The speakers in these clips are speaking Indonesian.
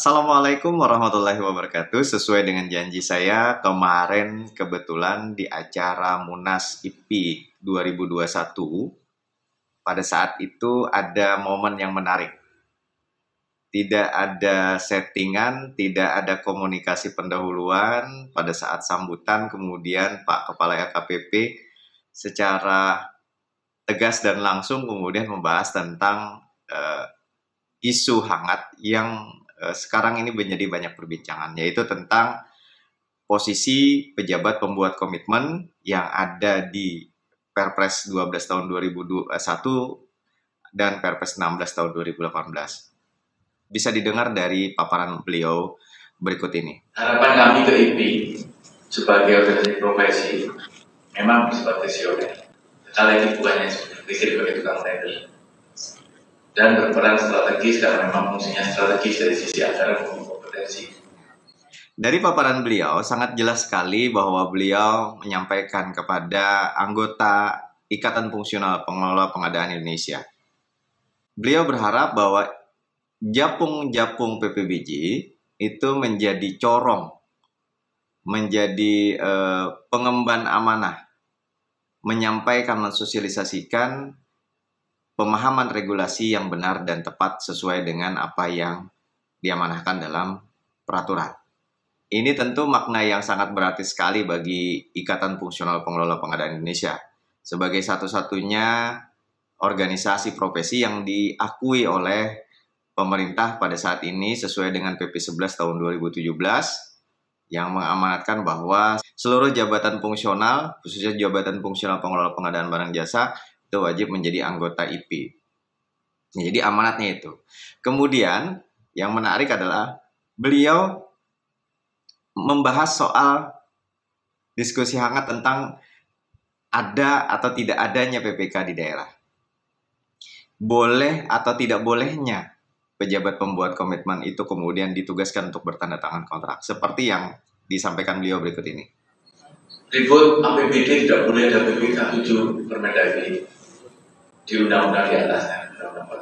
Assalamualaikum warahmatullahi wabarakatuh. Sesuai dengan janji saya kemarin kebetulan di acara Munas IPI 2021, pada saat itu ada momen yang menarik. Tidak ada settingan, tidak ada komunikasi pendahuluan. Pada saat sambutan kemudian Pak Kepala LKPP secara tegas dan langsung kemudian membahas tentang isu hangat yang sekarang ini menjadi banyak perbincangan, yaitu tentang posisi pejabat pembuat komitmen yang ada di Perpres 12 tahun 2021 dan Perpres 16 tahun 2018. Bisa didengar dari paparan beliau berikut ini. Harapan kami ke IPI sebagai organisasi profesi memang bersifat visioner. Kala ini bukannya sebagai tukang tender dan berperan strategis karena memang fungsinya strategis dari sisi anggaran maupun kompetensi. Dari paparan beliau sangat jelas sekali bahwa beliau menyampaikan kepada anggota Ikatan Fungsional Pengelola Pengadaan Indonesia. Beliau berharap bahwa japung-japung PPBJ itu menjadi corong, menjadi pengemban amanah, menyampaikan, mensosialisasikan pemahaman regulasi yang benar dan tepat sesuai dengan apa yang diamanahkan dalam peraturan. Ini tentu makna yang sangat berarti sekali bagi Ikatan Fungsional Pengelola Pengadaan Indonesia sebagai satu-satunya organisasi profesi yang diakui oleh pemerintah pada saat ini sesuai dengan PP 11 tahun 2017 yang mengamanatkan bahwa seluruh jabatan fungsional, khususnya jabatan fungsional pengelola pengadaan barang jasa, itu wajib menjadi anggota IPI. Jadi amanatnya itu. Kemudian yang menarik adalah beliau membahas soal diskusi hangat tentang ada atau tidak adanya PPK di daerah. Boleh atau tidak bolehnya pejabat pembuat komitmen itu kemudian ditugaskan untuk bertanda tangan kontrak. Seperti yang disampaikan beliau berikut ini. Ribut APBD tidak boleh ada PPK 7 Permendagri di undang-undang di atasnya, undang-undang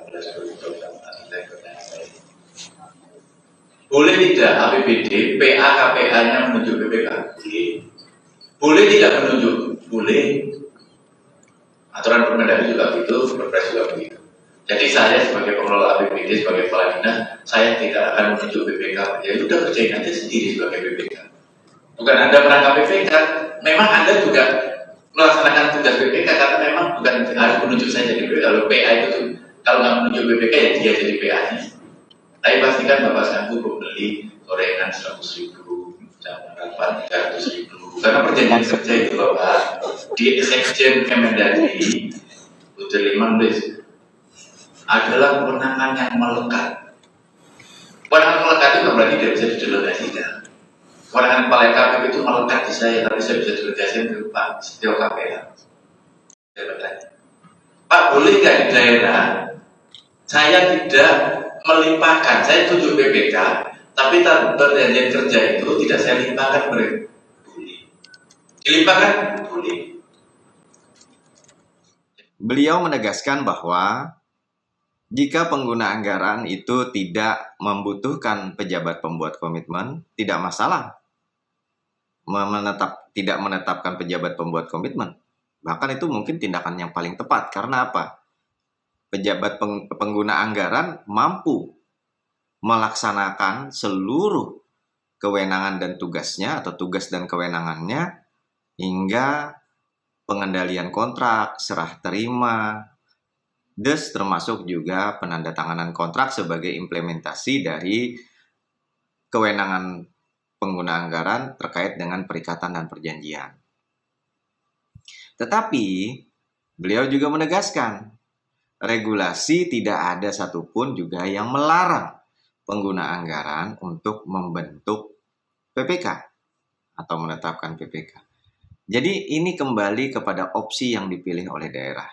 14 boleh tidak APBD PA KPA-nya menunjuk PPK? Boleh. Boleh tidak menunjuk? Boleh. Aturan Permendagri juga begitu, Perpres juga begitu. Jadi saya sebagai pengelola APBD, sebagai kepala dinas, saya tidak akan menunjuk BPK. Ya sudah, kerjain aja sendiri sebagai BPK. Bukan Anda merangkap BPK, memang Anda juga melaksanakan tugas BPK karena memang bukan harus menunjuk saya jadi BPK. Kalau PA itu kalau nggak menunjuk BPK ya dia jadi PA-nya. Tapi pastikan Bapak sanggup membeli gorengan 100.000, jam 300.000. Karena perjanjian kerja itu Bapak di Sekjen Kemendagri Udah 15 adalah kewenangan yang melekat. Kewenangan melekat itu berarti tidak bisa didelegasikan. Kewenangan kepala LKPP itu melekat di saya, tapi saya bisa delegasikan ke Pak Setio KPA. Saya bertanya, Pak, boleh nggak di daerah saya tidak melimpahkan, saya tunjuk BPK, tapi perjanjian kerja itu tidak saya limpahkan boleh? Dilimpahkan? Boleh. Beliau menegaskan bahwa jika pengguna anggaran itu tidak membutuhkan pejabat pembuat komitmen, tidak masalah tidak menetapkan pejabat pembuat komitmen. Bahkan itu mungkin tindakan yang paling tepat. Karena apa? Pejabat pengguna anggaran mampu melaksanakan seluruh kewenangan dan tugasnya atau tugas dan kewenangannya hingga pengendalian kontrak, serah terima, termasuk juga penandatanganan kontrak sebagai implementasi dari kewenangan pengguna anggaran terkait dengan perikatan dan perjanjian. Tetapi beliau juga menegaskan, regulasi tidak ada satupun juga yang melarang pengguna anggaran untuk membentuk PPK atau menetapkan PPK. Jadi ini kembali kepada opsi yang dipilih oleh daerah.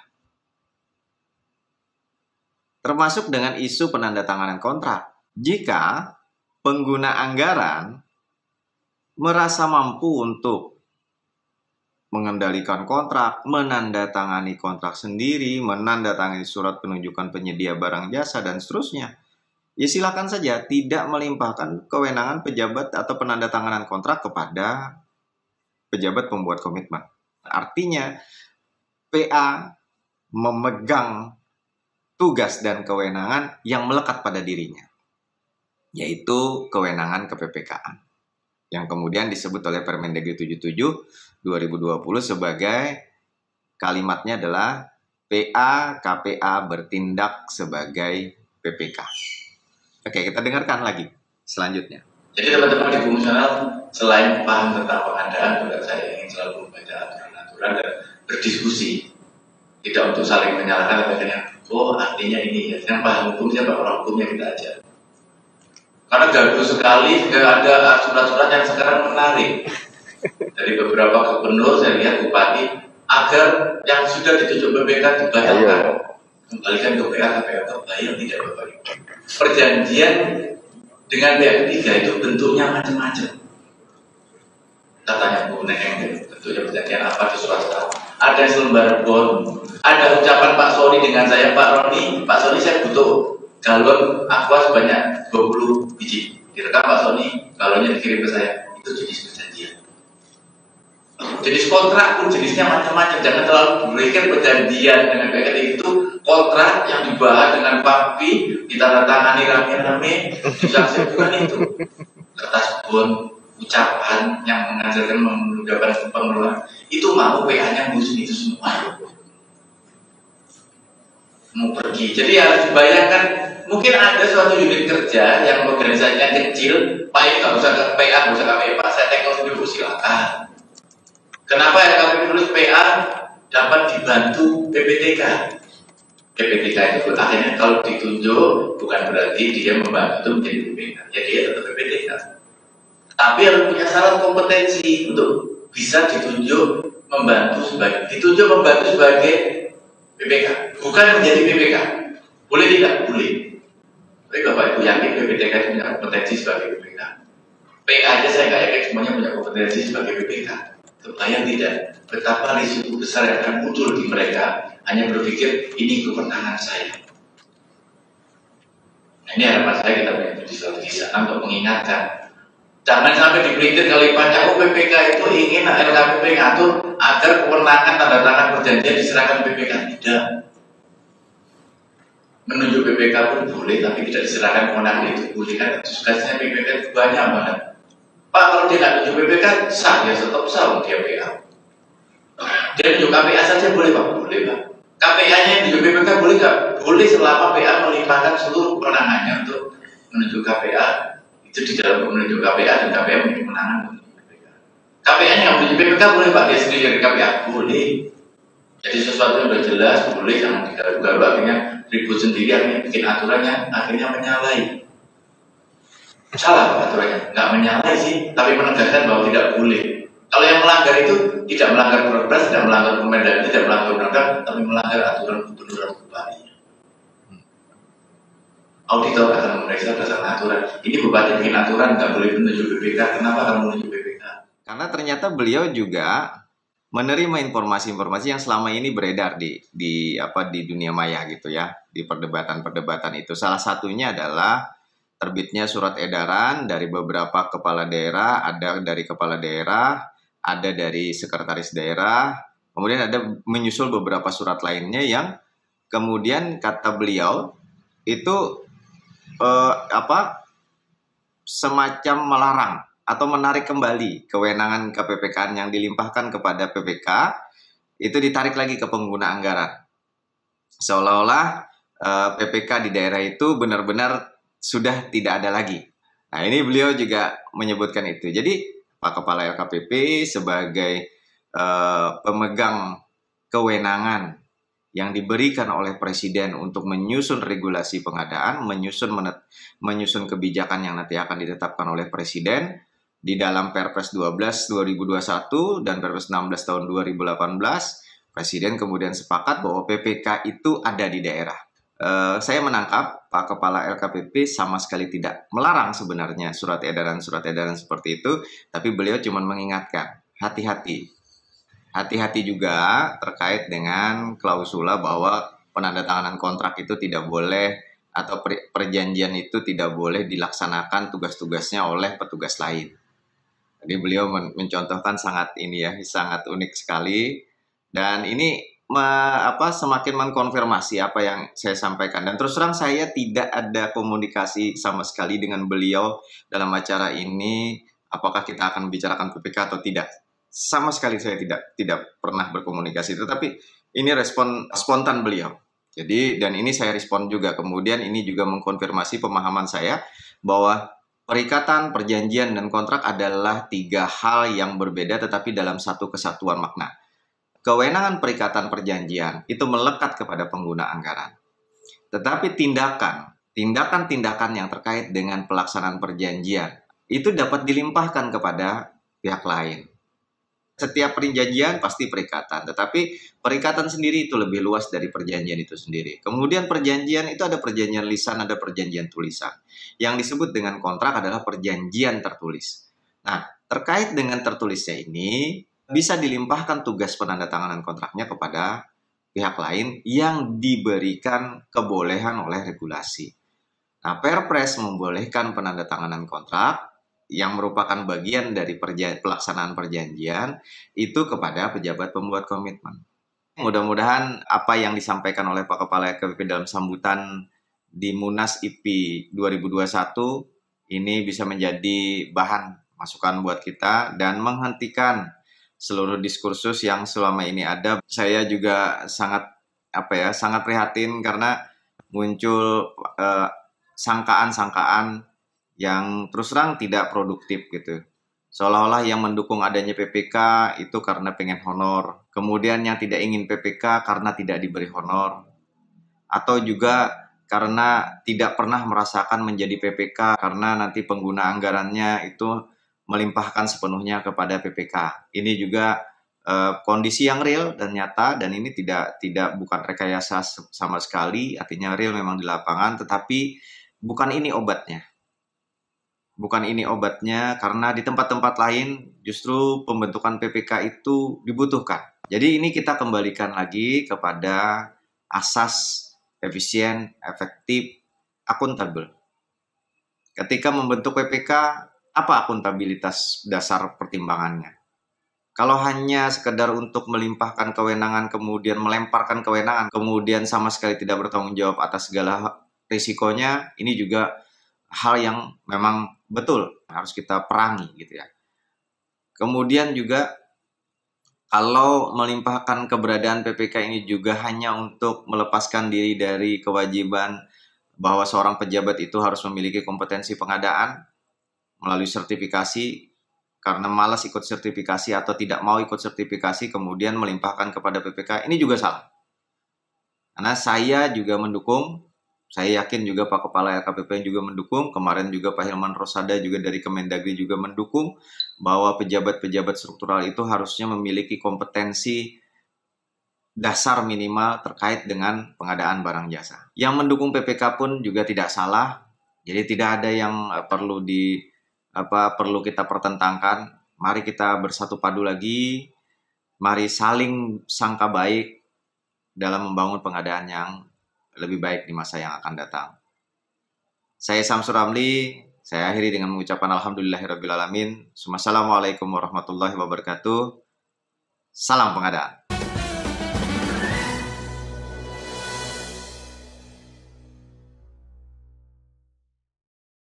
Termasuk dengan isu penandatanganan kontrak. Jika pengguna anggaran merasa mampu untuk mengendalikan kontrak, menandatangani kontrak sendiri, menandatangani surat penunjukan penyedia barang jasa, dan seterusnya, ya silakan saja tidak melimpahkan kewenangan pejabat atau penandatanganan kontrak kepada pejabat pembuat komitmen. Artinya PA memegang tugas dan kewenangan yang melekat pada dirinya, yaitu kewenangan kePPK-an, yang kemudian disebut oleh Permendagri 77 2020 sebagai kalimatnya adalah PA KPA bertindak sebagai PPK. Oke, kita dengarkan lagi selanjutnya. Jadi teman-teman di fungsional selain paham tentang pengadaan, juga saya ingin selalu membaca aturan-aturan dan berdiskusi. Tidak untuk saling menyalahkan, katanya, oh artinya ini, ya. Yang paham hukumnya, orang hukumnya kita ajar. Karena gaduh sekali, ada surat-surat yang sekarang menarik. Dari beberapa gubernur, saya lihat bupati, agar yang sudah ditunjuk BPK dibatalkan. Kembalikan ke PA, KPA, bayar tidak Bapak Ibu. Perjanjian dengan pihak ketiga itu bentuknya macam-macam. Katanya Bu Neneng, bentuknya perjanjian apa di swasta. Ada selembar bon, ada ucapan Pak Soni dengan saya, Pak Roni, Pak Soni saya butuh galon aqua sebanyak 20 biji. Direkam Pak Soni, galonnya dikirim ke saya. Itu jenis perjanjian. Jenis kontrak pun jenisnya macam-macam. Jangan terlalu berikan perjanjian dengan pihak ketiga itu kontrak yang dibahas dengan papi, ditandatangani rame-rame, disaksikan itu. Kertas bon, ucapan yang mengajarkan memudahkan pengeluaran, itu mau PA-nya ngurusin itu semua. Mau pergi. Jadi harus dibayangkan, mungkin ada suatu unit kerja yang organisasinya kecil, Pak ini nggak usah ke PA, nggak usah ke PA, saya tengok dulu silakan. Kenapa RKP menulis PA dapat dibantu PPTK? PPTK itu akhirnya kalau ditunjuk bukan berarti dia membantu menjadi PPK, ya dia tetap PPTK. Tapi harus punya syarat kompetensi untuk bisa ditunjuk membantu sebagai PPK, bukan menjadi PPK. Boleh tidak? Boleh. Tapi Bapak Ibu yakin PPTK punya kompetensi sebagai PPK? PA aja saya nggak yakin semuanya punya kompetensi sebagai PPK. Kebayang tidak betapa risiko besar yang akan muncul di mereka hanya berpikir ini kewenangan saya. Nah, ini harapan saya kita punya strategi sana untuk mengingatkan. Jangan sampai dipelintir kalimatnya, oh PPK itu ingin LKPP ngatur agar kewenangan tanda tangan perjanjian diserahkan PPK. Tidak. Menunjuk PPK pun boleh, tapi tidak diserahkan kewenangan itu boleh kan? Tugasnya PPK itu banyak banget. Pak, kalau dia nggak tunjuk PPK, sah ya tetap sah dia PA. Dia tunjuk KPA saja boleh Pak? Boleh Pak. KPA-nya yang tunjuk PPK boleh nggak? Boleh selama PA melimpahkan seluruh kewenangannya untuk menunjuk KPA. Itu di dalam menunjuk KPA dan KPA memiliki kewenangan untuk PPK. KPA-nya yang tunjuk PPK boleh Pak? Dia sendiri dari KPA? Boleh. Jadi sesuatu yang sudah jelas boleh, jangan digaruh-garuh akhirnya ribut sendiri, akhirnya bikin aturannya, akhirnya menyalahi. Salah aturannya, nggak menyalahi sih, tapi menegaskan bahwa tidak boleh. Kalau yang melanggar itu tidak melanggar Perpres, tidak melanggar Permendagri, tidak melanggar undang-undang, tapi melanggar aturan gubernur dan bupati. Auditor akan memeriksa berdasarkan aturan. Ini bupati bikin aturan nggak boleh menunjuk BPK. Kenapa kamu menunjuk BPK? Karena ternyata beliau juga menerima informasi-informasi yang selama ini beredar di dunia maya gitu ya, di perdebatan-perdebatan itu. Salah satunya adalah terbitnya surat edaran dari beberapa kepala daerah, ada dari kepala daerah, ada dari sekretaris daerah, kemudian ada menyusul beberapa surat lainnya yang kemudian kata beliau itu semacam melarang atau menarik kembali kewenangan kePPK yang dilimpahkan kepada PPK itu ditarik lagi ke pengguna anggaran. Seolah-olah PPK di daerah itu benar-benar sudah tidak ada lagi. Nah, ini beliau juga menyebutkan itu. Jadi, Pak Kepala LKPP sebagai pemegang kewenangan yang diberikan oleh Presiden untuk menyusun regulasi pengadaan, menyusun kebijakan yang nanti akan ditetapkan oleh Presiden di dalam Perpres 12 2021 dan Perpres 16 tahun 2018, Presiden kemudian sepakat bahwa PPK itu ada di daerah. Saya menangkap Pak Kepala LKPP sama sekali tidak melarang sebenarnya surat edaran seperti itu, tapi beliau cuma mengingatkan, hati-hati. Hati-hati juga terkait dengan klausula bahwa penandatanganan kontrak itu tidak boleh atau perjanjian itu tidak boleh dilaksanakan tugas-tugasnya oleh petugas lain. Jadi beliau mencontohkan sangat sangat unik sekali, dan ini semakin mengkonfirmasi apa yang saya sampaikan. Dan terus terang saya tidak ada komunikasi sama sekali dengan beliau dalam acara ini, apakah kita akan bicarakan PPK atau tidak. Sama sekali saya tidak pernah berkomunikasi, tetapi ini respon spontan beliau. Jadi, dan ini saya respon juga. Kemudian ini juga mengkonfirmasi pemahaman saya bahwa perikatan, perjanjian, dan kontrak adalah 3 hal yang berbeda tetapi dalam satu kesatuan makna. Kewenangan perikatan perjanjian itu melekat kepada pengguna anggaran. Tetapi tindakan-tindakan yang terkait dengan pelaksanaan perjanjian itu dapat dilimpahkan kepada pihak lain. Setiap perjanjian pasti perikatan, tetapi perikatan sendiri itu lebih luas dari perjanjian itu sendiri. Kemudian perjanjian itu ada perjanjian lisan, ada perjanjian tulisan. Yang disebut dengan kontrak adalah perjanjian tertulis. Nah, terkait dengan tertulisnya ini, bisa dilimpahkan tugas penandatanganan kontraknya kepada pihak lain yang diberikan kebolehan oleh regulasi. Nah, Perpres membolehkan penandatanganan kontrak yang merupakan bagian dari pelaksanaan perjanjian itu kepada pejabat pembuat komitmen. Mudah-mudahan apa yang disampaikan oleh Pak Kepala LKPP dalam sambutan di Munas IP 2021 ini bisa menjadi bahan masukan buat kita dan menghentikan seluruh diskursus yang selama ini ada. Saya juga sangat prihatin karena muncul sangkaan-sangkaan yang terus terang tidak produktif gitu. Seolah-olah yang mendukung adanya PPK itu karena pengen honor. Kemudian yang tidak ingin PPK karena tidak diberi honor. Atau juga karena tidak pernah merasakan menjadi PPK karena nanti pengguna anggarannya itu melimpahkan sepenuhnya kepada PPK. Ini juga kondisi yang real dan nyata, dan ini bukan rekayasa sama sekali, artinya real memang di lapangan, tetapi bukan ini obatnya. Bukan ini obatnya, karena di tempat-tempat lain justru pembentukan PPK itu dibutuhkan. Jadi ini kita kembalikan lagi kepada asas efisien, efektif, akuntabel. Ketika membentuk PPK, apa akuntabilitas dasar pertimbangannya? Kalau hanya sekedar untuk melimpahkan kewenangan, kemudian melemparkan kewenangan, kemudian sama sekali tidak bertanggung jawab atas segala risikonya, ini juga hal yang memang betul harus kita perangi gitu ya. Kemudian juga kalau melimpahkan keberadaan PPK ini juga hanya untuk melepaskan diri dari kewajiban bahwa seorang pejabat itu harus memiliki kompetensi pengadaan melalui sertifikasi, karena malas ikut sertifikasi atau tidak mau ikut sertifikasi kemudian melimpahkan kepada PPK, ini juga salah. Karena saya juga mendukung, saya yakin juga Pak Kepala LKPP juga mendukung, kemarin juga Pak Hilman Rosada juga dari Kemendagri juga mendukung bahwa pejabat-pejabat struktural itu harusnya memiliki kompetensi dasar minimal terkait dengan pengadaan barang jasa. Yang mendukung PPK pun juga tidak salah, jadi tidak ada yang perlu kita pertentangkan. Mari kita bersatu padu lagi, mari saling sangka baik dalam membangun pengadaan yang lebih baik di masa yang akan datang. Saya Samsur Ramli, saya akhiri dengan mengucapkan alhamdulillahirabbil alamin. Assalamualaikum warahmatullahi wabarakatuh. Salam pengadaan.